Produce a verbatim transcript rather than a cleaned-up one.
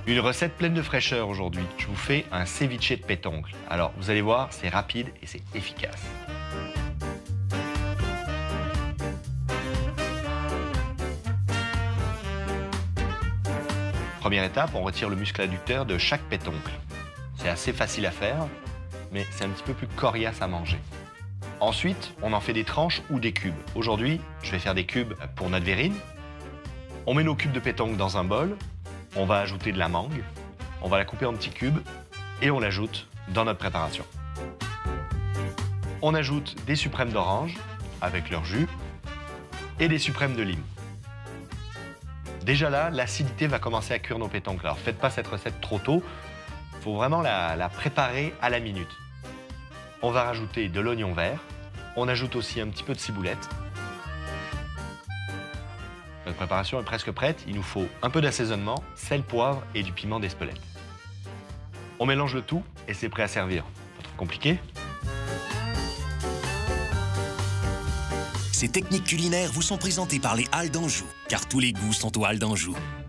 Une recette pleine de fraîcheur aujourd'hui. Je vous fais un ceviche de pétoncle. Alors, vous allez voir, c'est rapide et c'est efficace. Première étape, on retire le muscle adducteur de chaque pétoncle. C'est assez facile à faire, mais c'est un petit peu plus coriace à manger. Ensuite, on en fait des tranches ou des cubes. Aujourd'hui, je vais faire des cubes pour notre verrine. On met nos cubes de pétoncle dans un bol. On va ajouter de la mangue. On va la couper en petits cubes et on l'ajoute dans notre préparation. On ajoute des suprêmes d'orange avec leur jus et des suprêmes de lime. Déjà là, l'acidité va commencer à cuire nos pétoncles. Alors faites pas cette recette trop tôt. Il faut vraiment la, la préparer à la minute. On va rajouter de l'oignon vert. On ajoute aussi un petit peu de ciboulette. Notre préparation est presque prête. Il nous faut un peu d'assaisonnement, sel, poivre et du piment d'Espelette. On mélange le tout et c'est prêt à servir. Pas trop compliqué? Ces techniques culinaires vous sont présentées par les Halles d'Anjou, car tous les goûts sont aux Halles d'Anjou.